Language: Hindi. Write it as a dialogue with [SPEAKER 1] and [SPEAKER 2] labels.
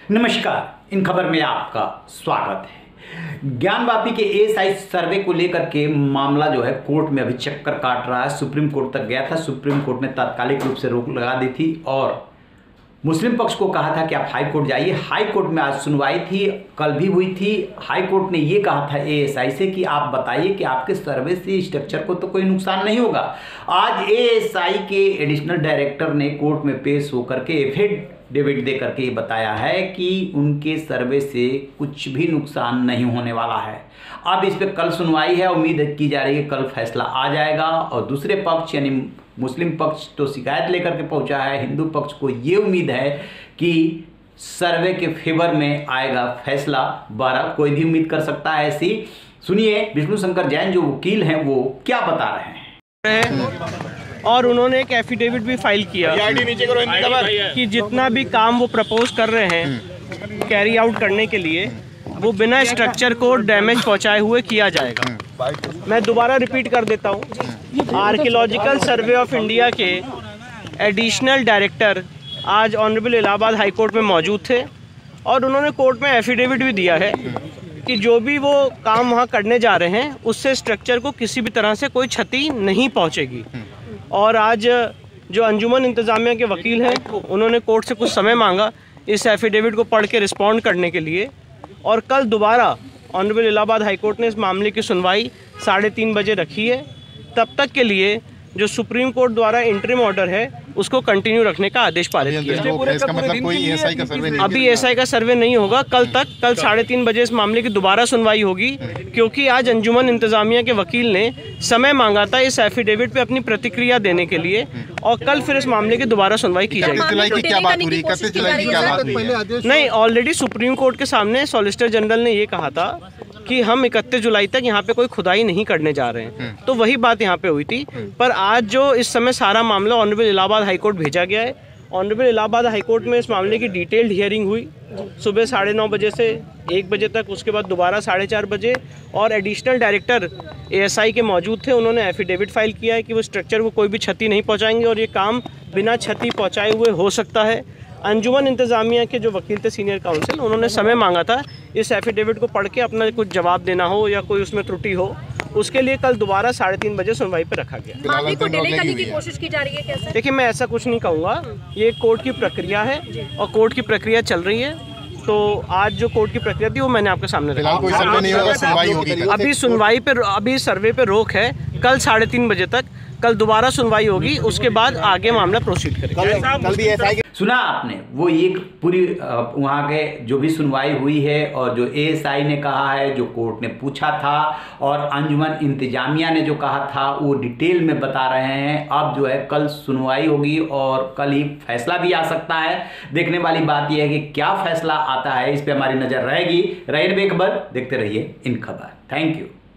[SPEAKER 1] नमस्कार, इन खबर में आपका स्वागत है। ज्ञानवापी के एएसआई सर्वे को लेकर के मामला जो है कोर्ट में अभी चक्कर काट रहा है। सुप्रीम कोर्ट तक गया था। सुप्रीम कोर्ट ने तात्कालिक रूप से रोक लगा दी थी और मुस्लिम पक्ष को कहा था कि आप हाई कोर्ट जाइए। हाई कोर्ट में आज सुनवाई थी, कल भी हुई थी। हाई कोर्ट ने ये कहा था एएसआई से कि आप बताइए कि आपके सर्वे से स्ट्रक्चर को तो कोई नुकसान नहीं होगा। आज एएसआई के एडिशनल डायरेक्टर ने कोर्ट में पेश होकर के एफिडेविट दे करके ये बताया है कि उनके सर्वे से कुछ भी नुकसान नहीं होने वाला है। अब इस पर कल सुनवाई है, उम्मीद की जा रही है कल फैसला आ जाएगा। और दूसरे पक्ष यानी मुस्लिम पक्ष तो शिकायत लेकर के पहुंचा है, हिंदू पक्ष को ये उम्मीद है कि सर्वे के फेवर में आएगा फैसला। 12 कोई भी उम्मीद कर सकता है ऐसी। सुनिए विष्णु शंकर जैन जो वकील हैं वो क्या बता रहे हैं।
[SPEAKER 2] और उन्होंने एक एफिडेविट भी फाइल किया कि जितना भी काम वो प्रपोज कर रहे हैं कैरी आउट करने के लिए वो बिना स्ट्रक्चर को डैमेज पहुंचाए हुए किया जाएगा। मैं दोबारा रिपीट कर देता हूं, आर्कियोलॉजिकल सर्वे ऑफ इंडिया के एडिशनल डायरेक्टर आज ऑनरेबल इलाहाबाद हाई कोर्ट में मौजूद थे और उन्होंने कोर्ट में एफिडेविट भी दिया है कि जो भी वो काम वहाँ करने जा रहे हैं उससे स्ट्रक्चर को किसी भी तरह से कोई क्षति नहीं पहुँचेगी। और आज जो अंजुमन इंतज़ामिया के वकील हैं उन्होंने कोर्ट से कुछ समय मांगा इस एफिडेविट को पढ़ के रिस्पॉन्ड करने के लिए। और कल दोबारा ऑनरेबल इलाहाबाद हाई कोर्ट ने इस मामले की सुनवाई 3:30 बजे रखी है। तब तक के लिए जो सुप्रीम कोर्ट द्वारा इंटरिम ऑर्डर है उसको कंटिन्यू रखने का आदेश पारित किया।
[SPEAKER 3] इसका मतलब कोई एएसआई का सर्वे नहीं,
[SPEAKER 2] अभी एएसआई का सर्वे नहीं होगा। कल 3:30 बजे इस मामले की दोबारा सुनवाई होगी, क्योंकि आज अंजुमन इंतजामिया के वकील ने समय मांगा था इस एफिडेविट पे अपनी प्रतिक्रिया देने के लिए और कल फिर इस मामले की दोबारा सुनवाई की जाएगी। नहीं, ऑलरेडी सुप्रीम कोर्ट के सामने सॉलिसिटर जनरल ने ये कहा था कि हम 31 जुलाई तक यहाँ पे कोई खुदाई नहीं करने जा रहे हैं, तो वही बात यहाँ पे हुई थी। पर आज जो इस समय सारा मामला ऑनरेबल इलाहाबाद हाई कोर्ट भेजा गया है, ऑनरेबल इलाहाबाद हाई कोर्ट में इस मामले की डिटेल्ड हियरिंग हुई सुबह 9:30 बजे से 1 बजे तक, उसके बाद दोबारा 4:30 बजे। और एडिशनल डायरेक्टर एएसआई के मौजूद थे, उन्होंने एफिडेविट फाइल किया है कि वो स्ट्रक्चर को कोई भी क्षति नहीं पहुँचाएंगे और ये काम बिना क्षति पहुँचाए हुए हो सकता है। अंजुमन इंतजामिया के जो वकील थे सीनियर काउंसिल, उन्होंने समय मांगा था इस एफिडेविट को पढ़ के अपना कुछ जवाब देना हो या कोई उसमें त्रुटि हो, उसके लिए कल दोबारा 3:30 बजे सुनवाई पर रखा गया।
[SPEAKER 4] मामले को डिले करने की कोशिश की जा रही है कैसे?
[SPEAKER 2] देखिए, मैं ऐसा कुछ नहीं कहूँगा, ये कोर्ट की प्रक्रिया है और कोर्ट की प्रक्रिया चल रही है। तो आज जो कोर्ट की प्रक्रिया थी वो मैंने आपके सामने रखा।
[SPEAKER 3] कोई सर्वे नहीं होगा, सुनवाई होगी।
[SPEAKER 2] अभी सुनवाई पे, अभी सर्वे पे रोक है कल 3:30 बजे तक। कल दोबारा सुनवाई होगी, उसके बाद आगे मामला प्रोसीड करेंगे।
[SPEAKER 1] सुना आपने, वो एक पूरी वहाँ के जो भी सुनवाई हुई है और जो एएसआई ने कहा है, जो कोर्ट ने पूछा था और अंजुमन इंतजामिया ने जो कहा था वो डिटेल में बता रहे हैं। अब जो है कल सुनवाई होगी और कल ही फैसला भी आ सकता है। देखने वाली बात यह है कि क्या फैसला आता है, इस पर हमारी नज़र रहेगी। रहे बेखबर, देखते रहिए इन खबर। Thank you.